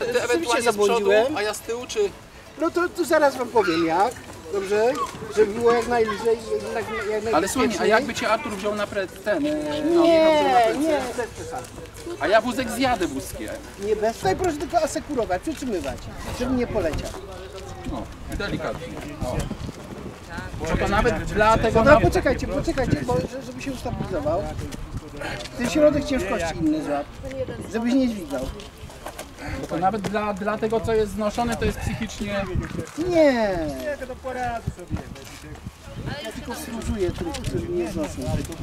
ty ewentualnie z przodu, a ja z tyłu, czy... No to zaraz wam powiem jak, dobrze? Żeby było jak najlżej, jak ale słuchaj, a jakby cię Artur wziął na ten... Nie, bez przesady. A ja wózek zjadę wózkie. Nie bez, tutaj proszę tylko asekurować, przytrzymywać, żeby nie poleciał. No, delikatnie. Bo to nawet dla tego... No poczekajcie, bo żeby się ustabilizował. Ten środek ciężkości inny złap, żebyś nie dźwigał. Bo to nawet dla tego, co jest znoszone, to jest psychicznie... Nie, to poradzę sobie. Ja tylko stróżuję, który nie znoszą.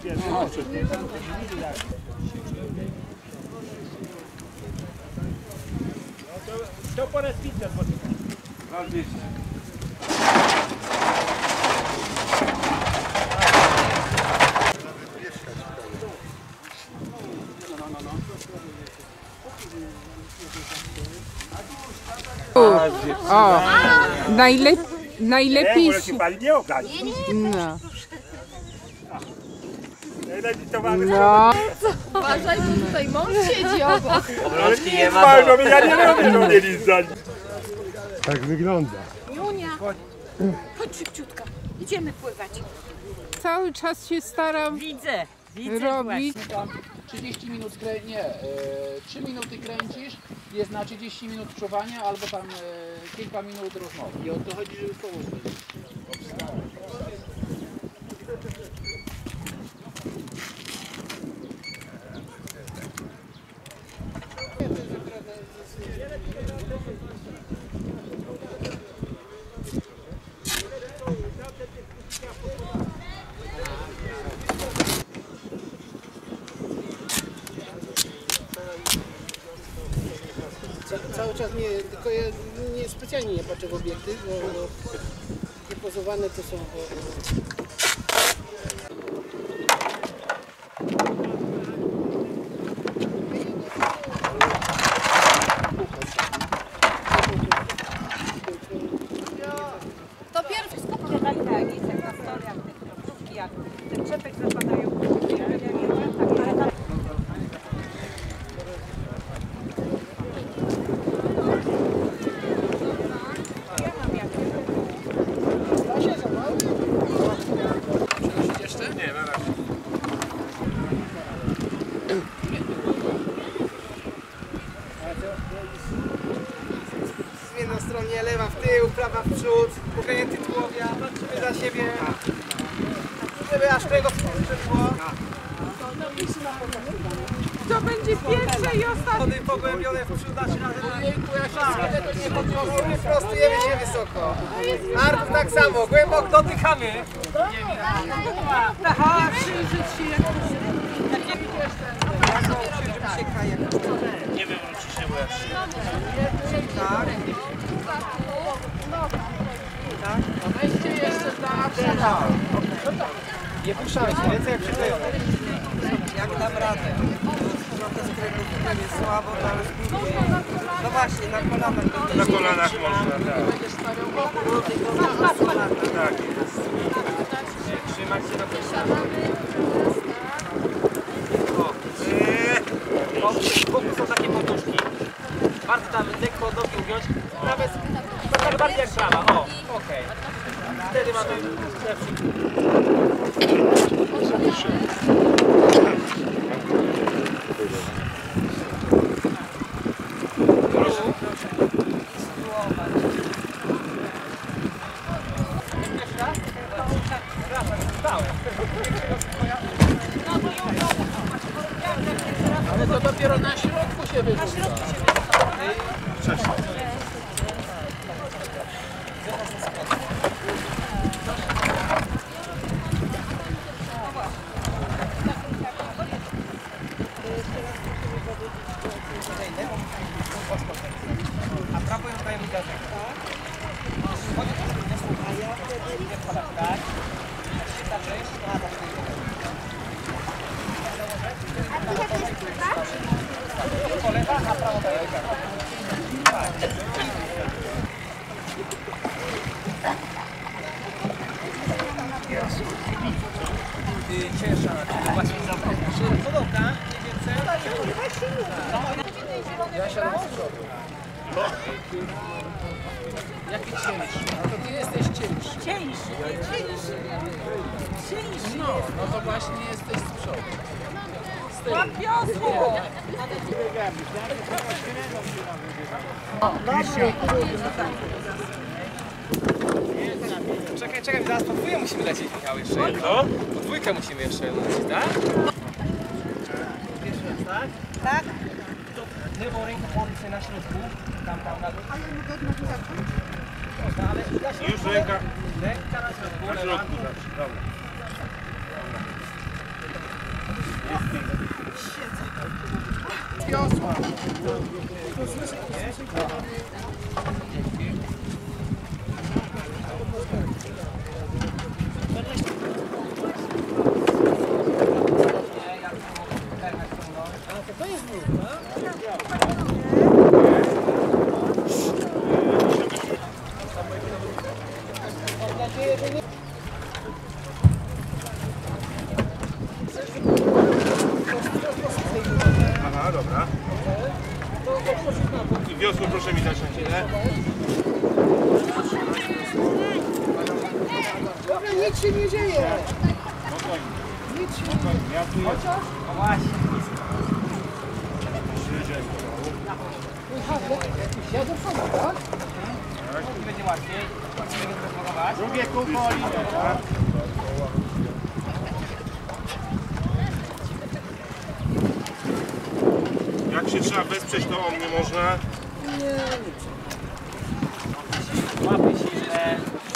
To po raz pizzę poczekaj. O, najlepiej Może się pani nie obrazi. no. No. Uważaj, bo tutaj mąż siedzi obok. Obrączki nie ma. Ja nie robię, no nie lizać. Tak wygląda. Junia, chodź szybciutka. Idziemy pływać. Cały czas się staram Widzę robić. 30 minut 3 minuty kręcisz, jest na 30 minut czuwania albo tam kilka minut rozmowy. I o to chodzi, żeby pomóc. Cały czas nie, tylko ja nie specjalnie nie patrzę w obiektyw, bo te pozowane to są... To pierwszy skok. tak, jest jak na storiach, te kroplówki, jak ten czepek zapadają. Zmienną stronę, lewa w tył, prawa w przód, ukręty tułowia, patrzymy za siebie, żeby aż tego spojrzeć. To będzie pierwsze i ostatnie. Wody pogłębione w przód, dasz radę. Ojejku, jak się schylę, to nie podnosimy, prostujemy się wysoko. Artur tak samo, głęboko dotykamy. Aha, przyjrzeć się jakoś. Nie wiem, czy się uleczy. Weźcie jeszcze dla Artura. Nie puszczajcie, więcej jak przyklejone. Jak dam radę. Trochę z kręgosłupem jest słabo, ale spróbuję. No właśnie, na kolanach. Na kolanach można, tak. Tak jest. Trzymać się na Z boku są takie poduszki. Bardzo damy lekko od nogi ugiąć. Nawet tak bardziej jak prawa. O, okej. Wtedy mamy lepszy. Ale to dopiero na środku się wyrzuca. A prawo ją daje mi gazek. Cięższa na tym. Właśnie podobna, mniej więcej. Ja się z przodu. Jaki cieńszy? No to ty jesteś cieńszy. Cieńszy. No to właśnie jesteś z przodu. Z tyłu. Łapiosło! Czekaj, zaraz po dwójkę musimy lecieć, Michał, jeszcze. Co? Po dwójkę musimy jeszcze lecieć, tak? Pierwszy raz, tak? Tak? Lewą ręką połóż sobie na środku. Tam na dół. Można, ale da się Już ręka lekka na środku. na lewa. środku zawsze. Dobra. Wiosła. Aha, dobra. I wiosło proszę mi dać na chwilę. Dobra, nic się nie dzieje. Spokojnie, ja tu jestem. O właśnie. Ja do przodu, tak? Będzie łatwiej. Będziemy proponować. Drugie kółko, linia. Jak się trzeba wesprzeć, to o mnie można. Łapy silne.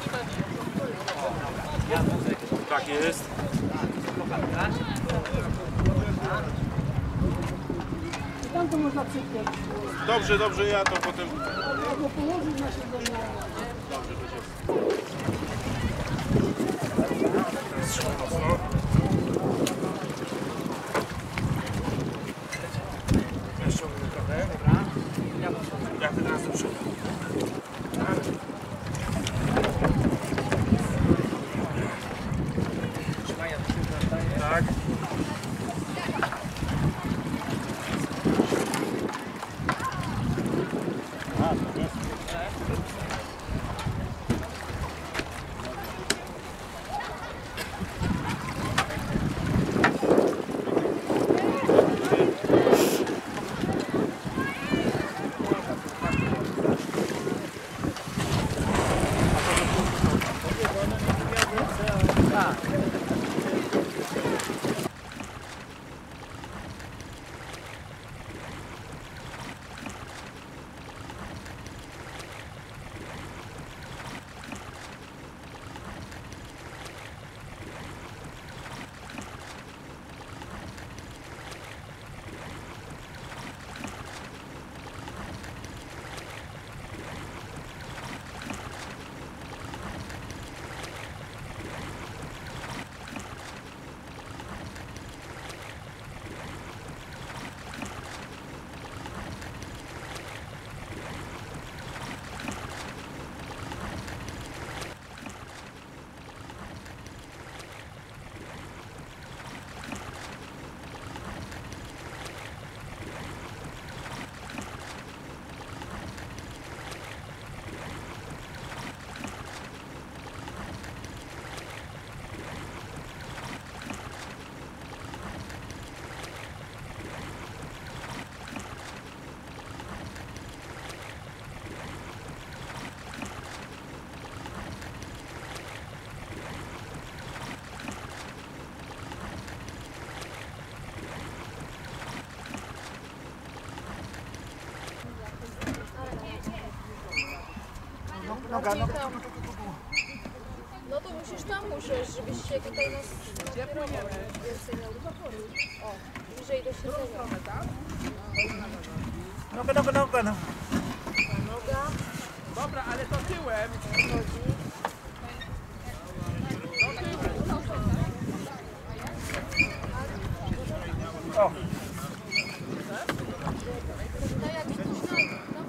Tak jest. Tam to można przypiąć. Dobrze, dobrze, ja to potem... Albo położyć na siedzeniu. Ja teraz do przodu. Tak. Noga. No to musisz, żebyś się tutaj nas kierował. Więcej miał. O, bliżej do siedzenia. Noga. Noga. Dobra, ale to tyłem. Chodzi. O. No jak ktoś na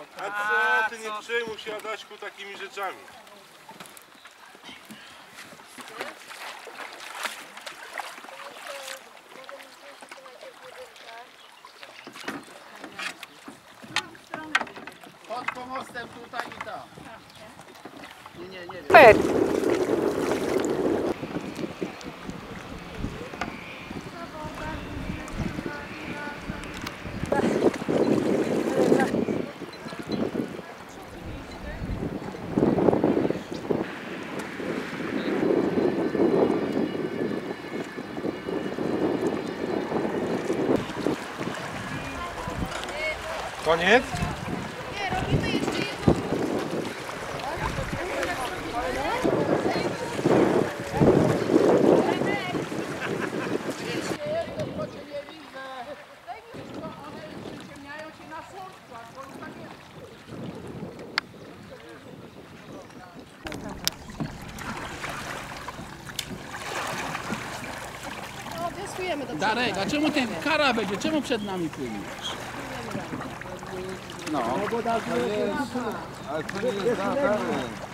A co, ty nie przejmuj się, Adaśku, takimi rzeczami. Pod pomostem tutaj i tam. Nie wiem. Per. Koniec? Nie, robimy jeszcze jedno. No, wiosłujemy do Darek, a czemu ty kara będzie? Czemu przed nami płyniesz? No. Ale to nie jest za darmo.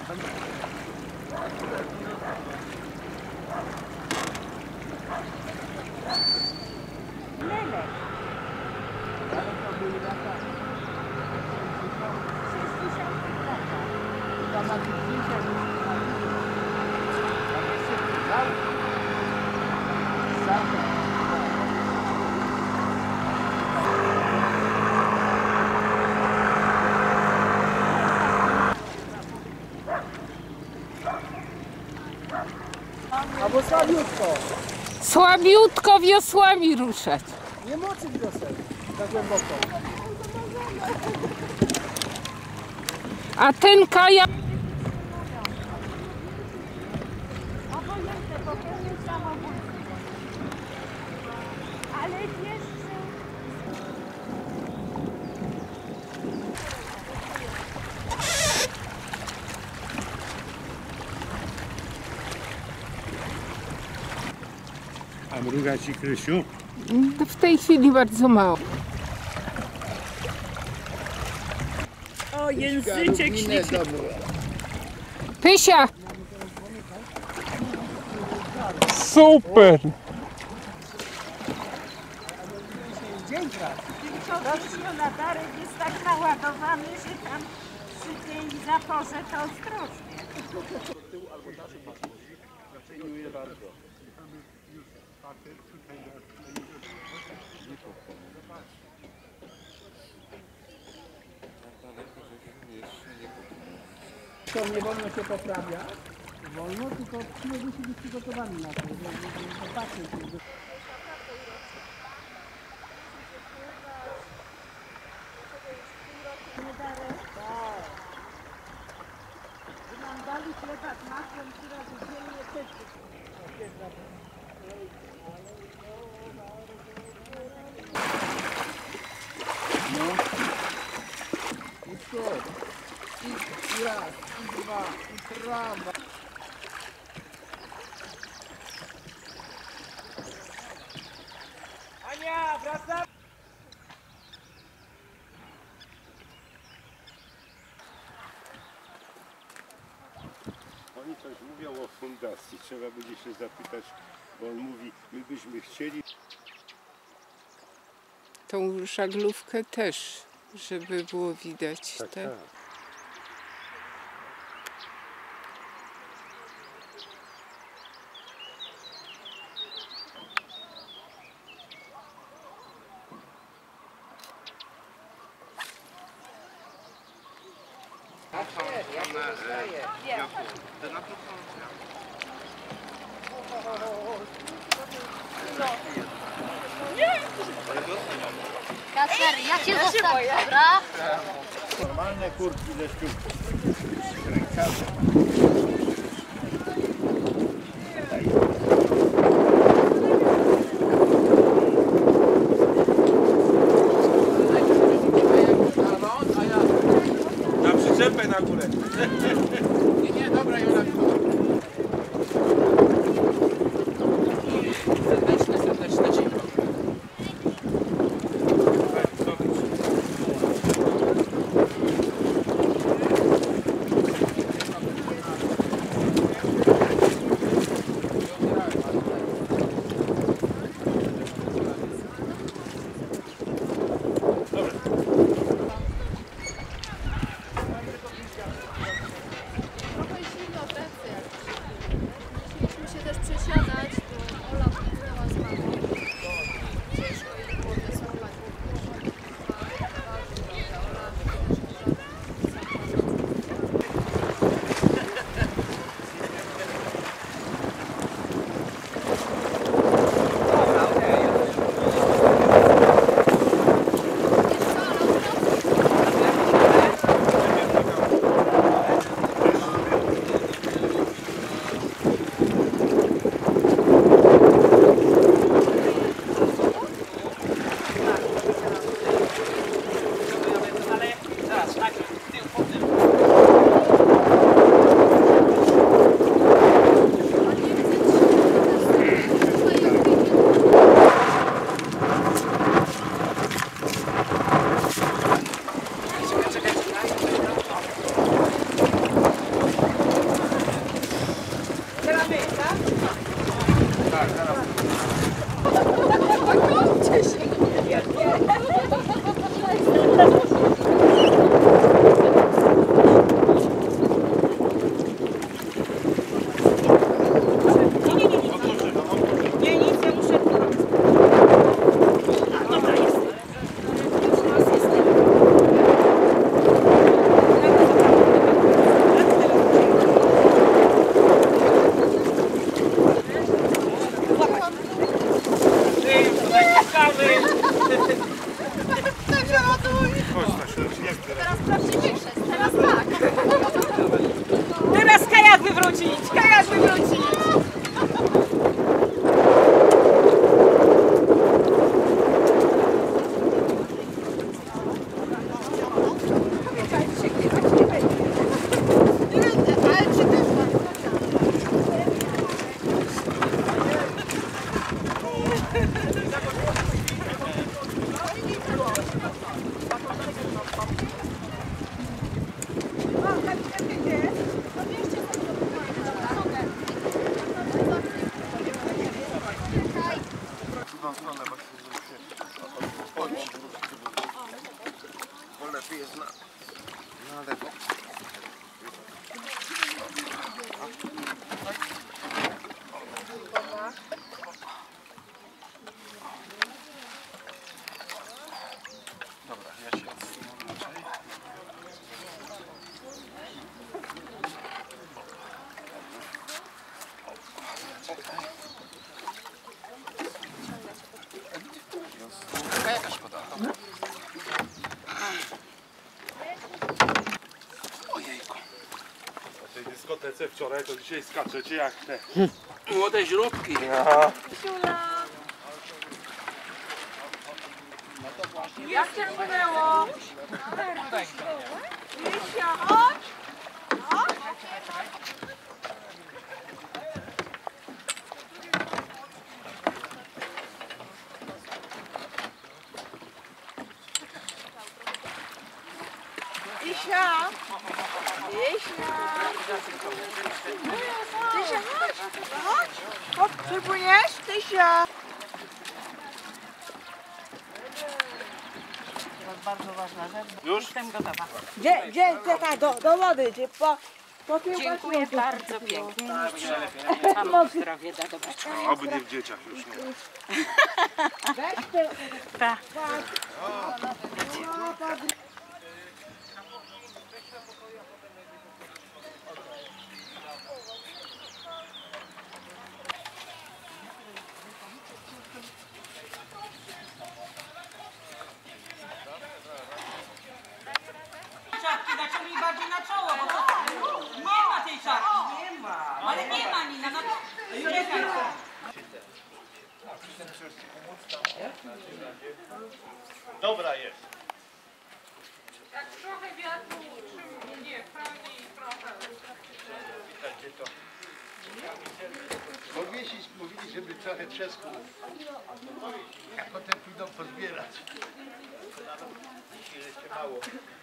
Albo słabiutko. Słabiutko wiosłami ruszać. Nie mocy wiosel za głęboko. A ten kajak... obojętne, popełnił samobójstwo. Ale jeszcze... A mruga ci, Krysiu? W tej chwili bardzo mało. O, języczek śliczny. Pysia! Super! Tylko Darek jest tak naładowany, że tam przy tej zaporze to ostrożnie. To nie wolno się poprawia. Wolno, tylko musi być przygotowani na to. Patrzeć. Nam dali chleba z masłem 3 razy dziennie też. I przód. I raz, i dwa, i prawa. Ania, wracam! Oni coś mówią o fundacji. Trzeba będzie się zapytać, bo on mówi, my byśmy chcieli... Tą żaglówkę też, żeby było widać. Tak, Tak? tak. Kasper, ja cię zostawię, dobra? Normalne kurtki ze ściółki. Na przyczepę na górę. Nie, dobra, Jola. Serdeczne dzięki. dyskotece wczoraj, to dzisiaj skaczecie jak te. Młode źróbki. Jak cię minęło? Misia, chodź! Isia! Isia! Tysia, chodź! Chodź! Przypłyniesz? Tysia! Już? Gdzie taka do wody? Gdzie Dziękuję bardzo pięknie. Mam zdrowie, da dobrze. Oby nie w dzieciach już. Nie. Tak. Czapki naciągnij bardziej na czoło, bo to nie ma tej czapki. Nie ma. Ale nie ma Nina, no to czekaj. Dobra jest. Jak trochę wiatru, nie, fajnie i trochę. Powiesić mówili, żeby trochę trzesku. A potem pójdą pozbierać. Jeszcze mało.